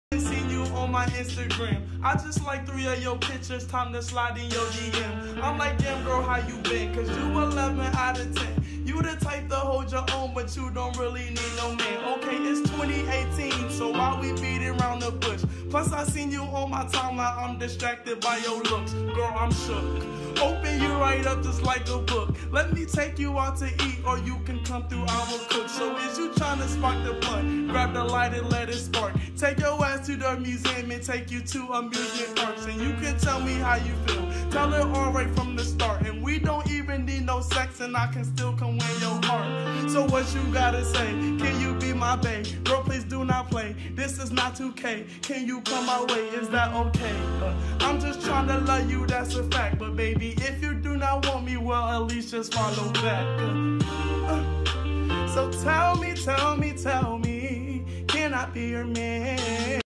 Seen you on my Instagram. I just like 3 of your pictures, time to slide in your DM. I'm like, damn girl, how you been? Cause you 11 out of 10. You the type to hold your own, but you don't really need no man. Okay, it's 2018, so why we beating around the bush? Plus I seen you on my timeline, I'm distracted by your looks. Girl, I'm shook. Open you right up just like a book. Let me take you out to eat, or you can come through our cook. So is you trying to spark the blunt? Grab the light and let it spark. Take your ass to the museum and take you to amusement parks. And you can tell me how you feel. Tell it all right from the start. And we don't even need no sex, and I can still come win your heart. So what you gotta say? Can you be my bae? Girl, please do not play. This is not 2K. Can you come my way? Is that okay? I'm just trying to love you, that's a fact. But baby, if you do not want me, well, at least just follow back. So tell me, can I be your man?